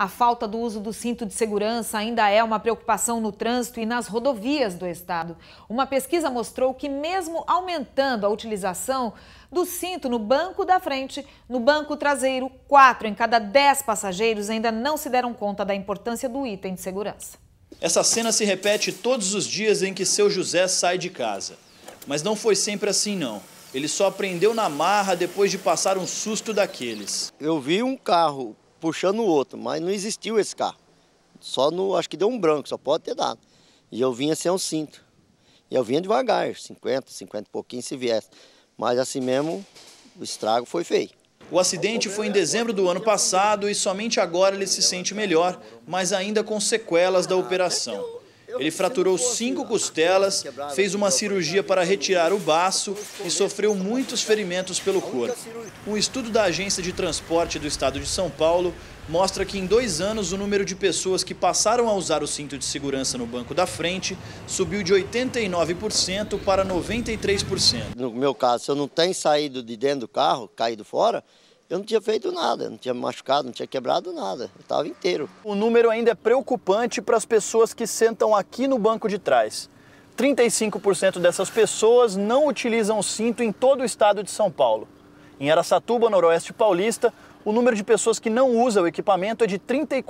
A falta do uso do cinto de segurança ainda é uma preocupação no trânsito e nas rodovias do estado. Uma pesquisa mostrou que mesmo aumentando a utilização do cinto no banco da frente, no banco traseiro, 4 em cada 10 passageiros ainda não se deram conta da importância do item de segurança. Essa cena se repete todos os dias em que seu José sai de casa. Mas não foi sempre assim, não. Ele só aprendeu na marra depois de passar um susto daqueles. Eu vi um carro puxando o outro, mas não existiu esse carro. Acho que deu um branco, só pode ter dado. E eu vinha sem um cinto. E eu vinha devagar, 50 e pouquinho se viesse. Mas assim mesmo, o estrago foi feio. O acidente foi em dezembro do ano passado e somente agora ele se sente melhor, mas ainda com sequelas da operação. Ele fraturou 5 costelas, fez uma cirurgia para retirar o baço e sofreu muitos ferimentos pelo corpo. Um estudo da Agência de Transporte do Estado de São Paulo mostra que em 2 anos o número de pessoas que passaram a usar o cinto de segurança no banco da frente subiu de 89% para 93%. No meu caso, se eu não tenho saído de dentro do carro, caído fora, eu não tinha feito nada, não tinha machucado, não tinha quebrado nada, eu estava inteiro. O número ainda é preocupante para as pessoas que sentam aqui no banco de trás. 35% dessas pessoas não utilizam o cinto em todo o estado de São Paulo. Em Araçatuba, noroeste paulista, o número de pessoas que não usam o equipamento é de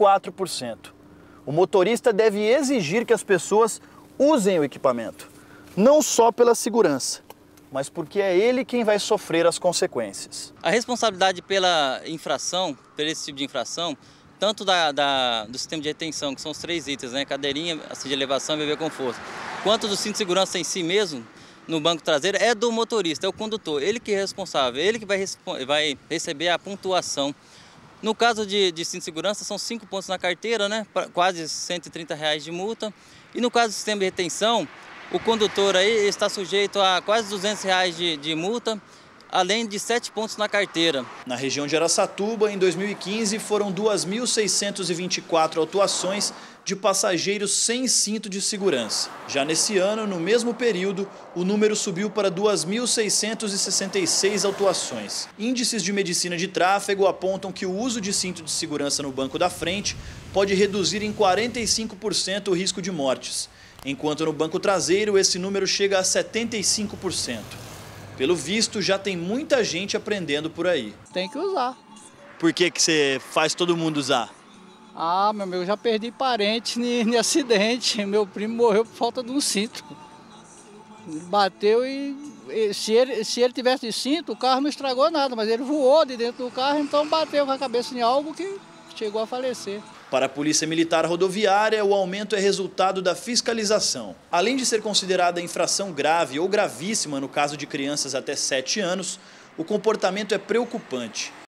34%. O motorista deve exigir que as pessoas usem o equipamento, não só pela segurança, mas porque é ele quem vai sofrer as consequências. A responsabilidade pela infração, por esse tipo de infração, tanto do sistema de retenção, que são os 3 itens, né? Cadeirinha, assim, de elevação e bebê conforto, quanto do cinto de segurança em si mesmo, no banco traseiro, é do motorista, é o condutor, ele que é responsável, ele que vai receber a pontuação. No caso de cinto de segurança, são 5 pontos na carteira, né? Quase R$130 de multa. E no caso do sistema de retenção, o condutor aí está sujeito a quase R$200 de multa, além de 7 pontos na carteira. Na região de Araçatuba, em 2015, foram 2.624 autuações de passageiros sem cinto de segurança. Já nesse ano, no mesmo período, o número subiu para 2.666 autuações. Índices de medicina de tráfego apontam que o uso de cinto de segurança no banco da frente pode reduzir em 45% o risco de mortes, enquanto no banco traseiro esse número chega a 75%. Pelo visto, já tem muita gente aprendendo por aí. Tem que usar. Por que você faz todo mundo usar? Ah, meu amigo, eu já perdi parente em acidente. Meu primo morreu por falta de um cinto. Ele bateu e se ele tivesse de cinto, o carro não estragou nada, mas ele voou de dentro do carro, então bateu com a cabeça em algo que chegou a falecer. Para a Polícia Militar Rodoviária, o aumento é resultado da fiscalização. Além de ser considerada infração grave ou gravíssima no caso de crianças até 7 anos, o comportamento é preocupante.